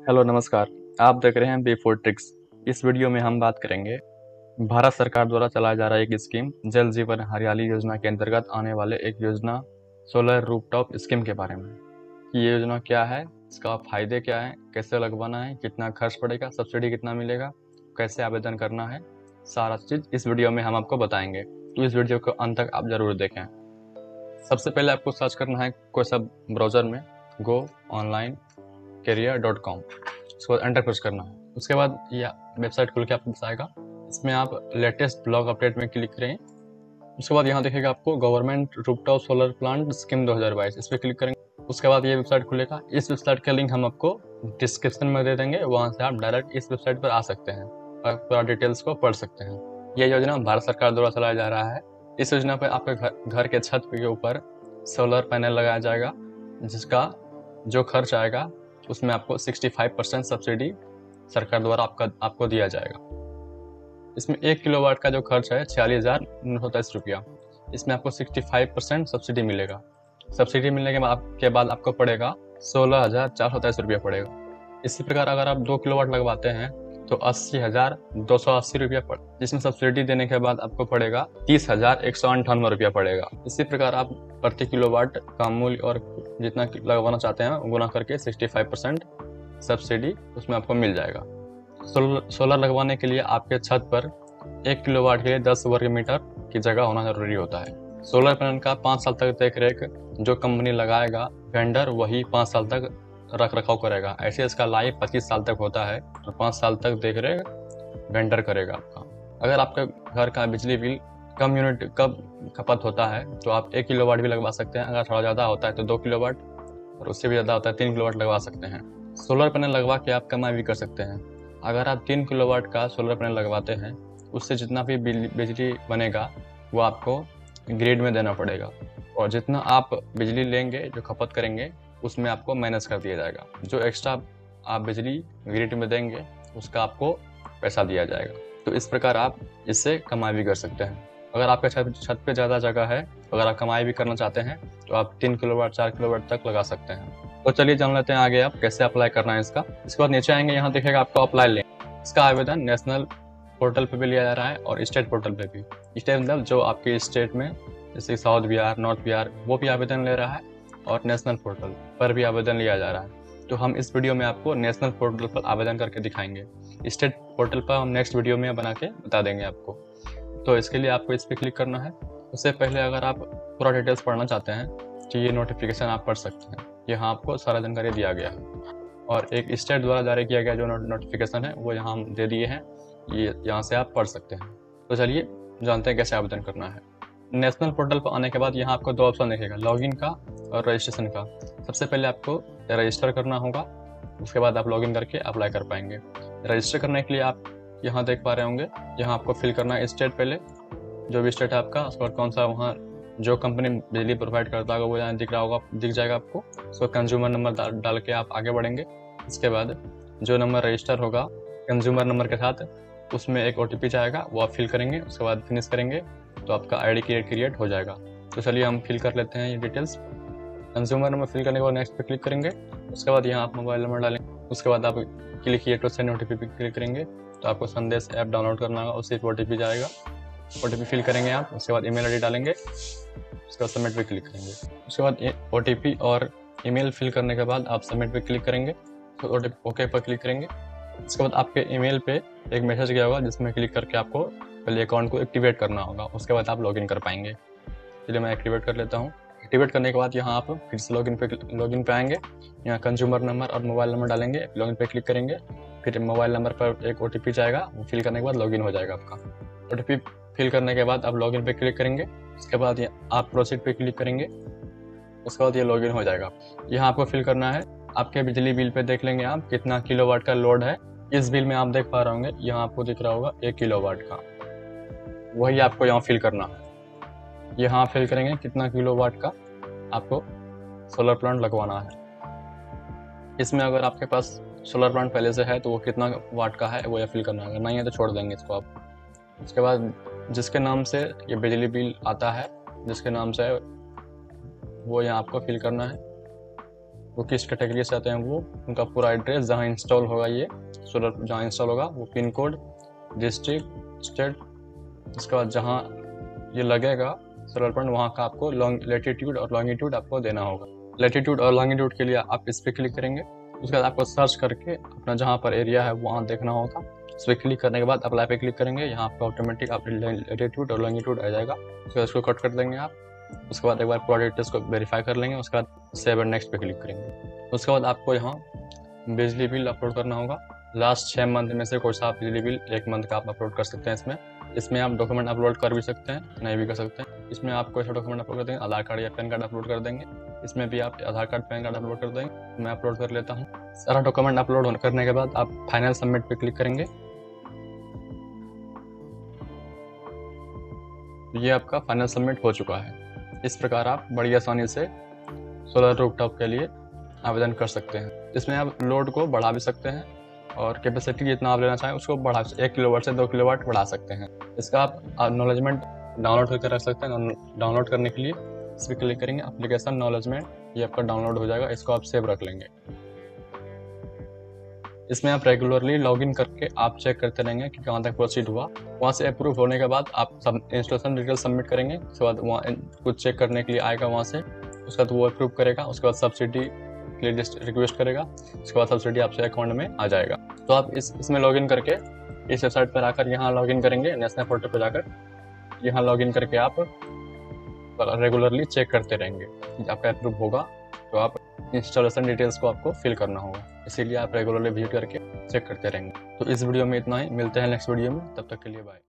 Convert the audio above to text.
Hello नमस्कार। आप देख रहे हैं बी4 ट्रिक्स। इस वीडियो में हम बात करेंगे भारत सरकार द्वारा चलाया जा रहा एक स्कीम जल जीवन हरियाली योजना के अंतर्गत आने वाले एक योजना सोलर रूफटॉप स्कीम के बारे में कि ये योजना क्या है, इसका फायदे क्या है, कैसे लगवाना है, कितना खर्च पड़ेगा, सब्सिडी कितना मिलेगा, कैसे आवेदन करना है, सारा चीज़ इस वीडियो में हम आपको बताएंगे। तो इस वीडियो को अंत तक आप ज़रूर देखें। सबसे पहले आपको सर्च करना है कोई सा ब्राउज़र में goonlinecareer.com, उसके बाद एंटर प्रेस करना है। उसके बाद यह वेबसाइट खुल के आपको बताएगा। इसमें आप लेटेस्ट ब्लॉग अपडेट में क्लिक करें। उसके बाद यहाँ देखेगा आपको government rooftop solar plant scheme 2022, इस पर क्लिक करेंगे। उसके बाद ये वेबसाइट खुलेगा। इस वेबसाइट का लिंक हम आपको डिस्क्रिप्शन में दे देंगे, वहाँ से आप डायरेक्ट इस वेबसाइट पर आ सकते हैं और पूरा डिटेल्स को पढ़ सकते हैं। यह योजना भारत सरकार द्वारा चलाया जा रहा है। इस योजना पर आपके घर के छत के ऊपर सोलर पैनल लगाया जाएगा, जिसका जो खर्च आएगा उसमें आपको 65% सब्सिडी सरकार द्वारा आपको दिया जाएगा। इसमें 1 किलोवाट का जो खर्च है 46,923 रुपया, इसमें आपको 65% सब्सिडी मिलेगा। सब्सिडी मिलने के बाद आपको पड़ेगा 16,427 रुपया पड़ेगा। इसी प्रकार अगर आप 2 किलोवाट लगवाते हैं तो 80,280 रुपया जिसमें सब्सिडी देने के बाद आपको पड़ेगा 30,198 रुपया पड़ेगा। इसी प्रकार आप प्रति किलोवाट का मूल्य और जितना लगवाना चाहते हैं गुना करके 65% सब्सिडी उसमें आपको मिल जाएगा। सोलर लगवाने के लिए आपके छत पर 1 किलोवाट के लिए 10 वर्ग मीटर की जगह होना जरूरी होता है। सोलर पैनल का 5 साल तक देख रेख जो कंपनी लगाएगा, वेंडर वही 5 साल तक रख रखाव करेगा। ऐसे इसका लाइफ 25 साल तक होता है और 5 साल तक देख रेख वेंडर करेगा आपका। अगर आपके घर का बिजली बिल कम यूनिट कब खपत होता है तो आप 1 किलोवाट भी लगवा सकते हैं। अगर थोड़ा ज़्यादा होता है तो 2 किलोवाट और उससे भी ज़्यादा होता है 3 किलोवाट लगवा सकते हैं। सोलर पैनल लगवा के आप कमाई भी कर सकते हैं। अगर आप 3 किलोवाट का सोलर पैनल लगवाते हैं, उससे जितना भी बिजली बनेगा वो आपको ग्रिड में देना पड़ेगा और जितना आप बिजली लेंगे जो खपत करेंगे उसमें आपको माइनस कर दिया जाएगा। जो एक्स्ट्रा आप बिजली ग्रिड में देंगे उसका आपको पैसा दिया जाएगा। तो इस प्रकार आप इससे कमाई भी कर सकते हैं। अगर आपके छत पे ज़्यादा जगह है, अगर आप कमाई भी करना चाहते हैं तो आप 3 किलोवाट 4 किलोवाट तक लगा सकते हैं। तो चलिए जान लेते हैं आगे आप कैसे अप्लाई करना है इसका। इसके बाद नीचे आएंगे, यहाँ दिखेगा आपको अप्लाई लिंक। इसका आवेदन नेशनल पोर्टल पे भी लिया जा रहा है और स्टेट पोर्टल पे भी। स्टेट मतलब जो आपके स्टेट में जैसे साउथ बिहार, नॉर्थ बिहार, वो भी आवेदन ले रहा है और नेशनल पोर्टल पर भी आवेदन लिया जा रहा है। तो हम इस वीडियो में आपको नेशनल पोर्टल पर आवेदन करके दिखाएंगे। स्टेट पोर्टल पर हम नेक्स्ट वीडियो में बना के बता देंगे आपको। तो इसके लिए आपको इस पर क्लिक करना है। उससे पहले अगर आप पूरा डिटेल्स पढ़ना चाहते हैं तो ये नोटिफिकेशन आप पढ़ सकते हैं। यहाँ आपको सारा जानकारी दिया गया है और एक स्टेट द्वारा जारी किया गया जो नोटिफिकेशन है वो यहाँ हम दे दिए हैं। ये यहाँ से आप पढ़ सकते हैं। तो चलिए जानते हैं कैसे आवेदन करना है। नेशनल पोर्टल पर आने के बाद यहाँ आपको 2 ऑप्शन दिखेगा, लॉगिन का और रजिस्ट्रेशन का। सबसे पहले आपको रजिस्टर करना होगा, उसके बाद आप लॉगिन करके अप्लाई कर पाएंगे। रजिस्टर करने के लिए आप यहाँ देख पा रहे होंगे, यहाँ आपको फिल करना है स्टेट, पहले जो भी स्टेट है आपका, उसके बाद कौन सा वहाँ जो कंपनी बिजली प्रोवाइड करता होगा वो यहाँ दिख रहा होगा, दिख जाएगा आपको। उसको कंज्यूमर नंबर डाल के आप आगे बढ़ेंगे। इसके बाद जो नंबर रजिस्टर होगा कंज्यूमर नंबर के साथ, उसमें एक OTP जाएगा, वो आप फिल करेंगे। उसके बाद फिनिश करेंगे तो आपका ID क्रिएट हो जाएगा। तो चलिए हम फिल कर लेते हैं ये डिटेल्स। कंज्यूमर नंबर फिल करने के बाद नेक्स्ट पे क्लिक करेंगे। उसके बाद यहाँ आप मोबाइल नंबर डालेंगे। उसके बाद आप click here to send OTP पे क्लिक करेंगे तो आपको संदेश ऐप डाउनलोड करना होगा, उसी पर OTP जाएगा। OTP फिल करेंगे आप। उसके बाद ईमेल ID डालेंगे, उसके बाद सबमिट पे क्लिक करेंगे। उसके बाद OTP और ईमेल फिल करने के बाद आप सबमिट पे क्लिक करेंगे, तो ओके पर क्लिक करेंगे। उसके बाद आपके ईमेल पे एक मैसेज गया होगा जिसमें क्लिक करके आपको पहले अकाउंट को एक्टिवेट करना होगा, उसके बाद आप लॉगिन कर पाएंगे। चलिए मैं एक्टिवेट कर लेता हूँ। एक्टिवेट करने के बाद यहाँ आप फिर से लॉगिन पे आएंगे। यहाँ कंज्यूमर नंबर और मोबाइल नंबर डालेंगे, लॉगिन पे क्लिक करेंगे। फिर मोबाइल नंबर पर एक OTP जाएगा, वो फिल करने के बाद लॉगिन हो जाएगा आपका। OTP फिल करने के बाद आप लॉगिन पे क्लिक करेंगे। उसके बाद आप प्रोसीड पे क्लिक करेंगे, उसके बाद ये लॉगिन हो जाएगा। यहाँ आपको फिल करना है आपके बिजली बिल पे, देख लेंगे आप कितना किलोवाट का लोड है। इस बिल में आप देख पा रहे होंगे, यहाँ आपको दिख रहा होगा 1 किलोवाट का, वही आपको यहाँ फिल करना है। यहाँ फिल करेंगे कितना किलोवाट का आपको सोलर प्लांट लगवाना है। इसमें अगर आपके पास सोलर प्लांट पहले से है तो वो कितना वाट का है वो यहाँ फिल करना है, अगर नहीं है तो छोड़ देंगे इसको आप। उसके बाद जिसके नाम से ये बिजली बिल आता है, जिसके नाम से वो यहाँ आपको फिल करना है। वो किस कैटेगरी से आते हैं, वो उनका पूरा एड्रेस, जहाँ इंस्टॉल होगा ये सोलर, जहाँ इंस्टॉल होगा वो पिन कोड, डिस्ट्रिक्ट, स्टेट, उसके बाद जहाँ ये लगेगा सोलर प्लांट वहाँ का आपको लैटिट्यूड और लॉन्गिट्यूड आपको देना होगा। लैटिट्यूड और लॉन्गिट्यूड के लिए आप इस पर क्लिक करेंगे। उसके बाद आपको सर्च करके अपना जहाँ पर एरिया है वहाँ देखना होगा। इस पर क्लिक करने के बाद अप्लाई पे क्लिक करेंगे। यहाँ पर ऑटोमेटिक आप लैटिट्यूड और लॉन्गिट्यूड आ जाएगा। उसके बाद इसको कट कर देंगे आप। उसके बाद एक बार पूरा डिटेल्स को वेरीफाई कर लेंगे। उसके बाद सेव एंड नेक्स्ट पे क्लिक करेंगे। उसके बाद आपको यहाँ बिजली बिल अपलोड करना होगा। लास्ट 6 मंथ में से कोई सा बिजली बिल 1 मंथ का आप अपलोड कर सकते हैं। इसमें आप डॉक्यूमेंट अपलोड कर भी सकते हैं, नहीं भी कर सकते हैं। इसमें आप कोई सा डॉक्यूमेंट अपलोड कर देंगे, आधार कार्ड या पैन कार्ड अपलोड कर देंगे। इसमें भी आप Aadhaar card PAN card upload कर देंगे। मैं अपलोड कर लेता हूँ। सारा डॉक्यूमेंट अपलोड करने के बाद आप फाइनल सबमिट पे क्लिक करेंगे। ये आपका फाइनल सबमिट हो चुका है। इस प्रकार आप बड़ी आसानी से सोलर रूफटॉप के लिए आवेदन कर सकते हैं। इसमें आप लोड को बढ़ा भी सकते हैं और कैपेसिटी जितना आप लेना चाहें उसको बढ़ा 1 किलोवाट से 2 किलोवाट बढ़ा सकते हैं। इसका आप नॉलेजमेंट डाउनलोड करके रख सकते हैं। डाउनलोड करने के लिए इस पर क्लिक करेंगे, एप्लीकेशन नॉलेजमेंट, ये आपका डाउनलोड हो जाएगा। इसको आप सेव रख लेंगे। इसमें आप रेगुलरली लॉगिन करके आप चेक करते रहेंगे कि कहाँ तक प्रोसीड हुआ। वहाँ से अप्रूव होने के बाद आप सब इंस्टॉलेशन डिटेल सबमिट करेंगे। उसके बाद वहाँ कुछ चेक करने के लिए आएगा वहाँ से, उसके बाद वो अप्रूव करेगा। उसके बाद सब्सिडी के लिए रिक्वेस्ट करेगा। उसके बाद सब्सिडी आपसे अकाउंट में आ जाएगा। तो आप इसमें लॉगिन करके इस वेबसाइट पर आकर यहाँ लॉगिन करेंगे, नेशनल पोर्टल पर जाकर यहाँ लॉगिन करके आप रेगुलरली चेक करते रहेंगे कि आपका अप्रूव होगा। तो आप इंस्टॉलेशन डिटेल्स को आपको फिल करना होगा, इसीलिए आप रेगुलरली विजिट करके चेक करते रहेंगे। तो इस वीडियो में इतना ही, मिलते हैं नेक्स्ट वीडियो में, तब तक के लिए बाय।